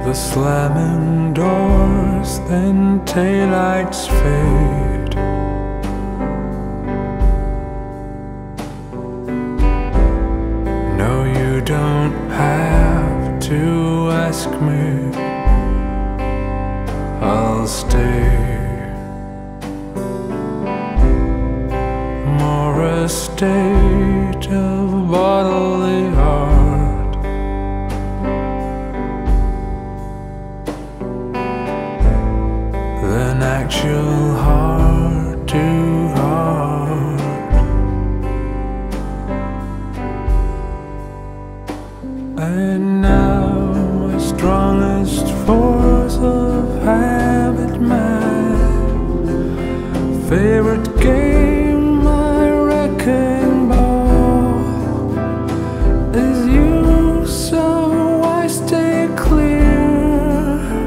The slamming doors, then taillights fade. No, you don't have to ask me, I'll stay. More a state of bodily art than actual heart to heart. And now my strongest force of habit, my favorite game, my wrecking ball, is you, so I stay clear.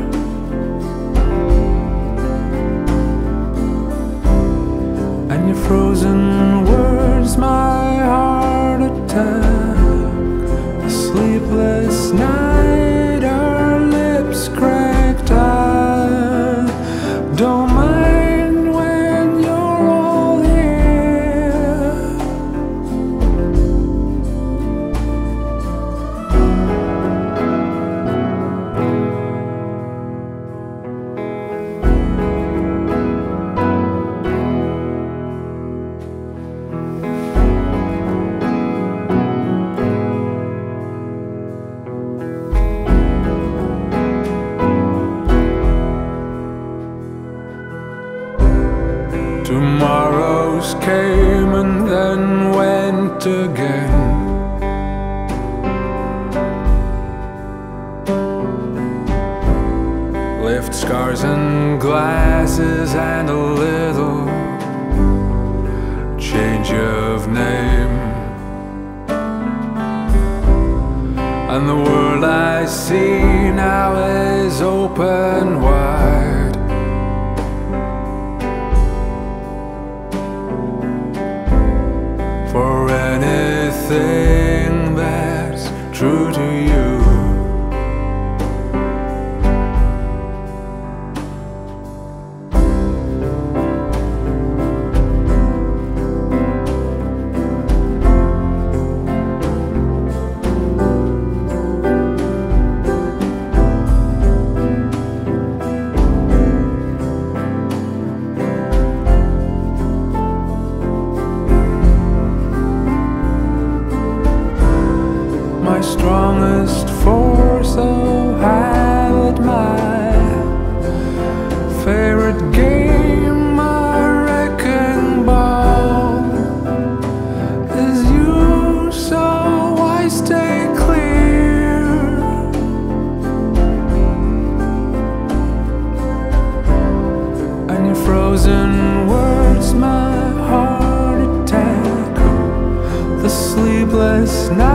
And your frozen words, my heart attack. A sleepless night, our lips cracked. I don't mind when you're all here. Tomorrows came and then went again. Left scars and glasses and a little change of name. And the world I see now is open wide for anything that's true to you. My strongest force of habit, my favorite game, my wrecking ball, is you, so I stay clear. And your frozen words, my heart attack. The sleepless night,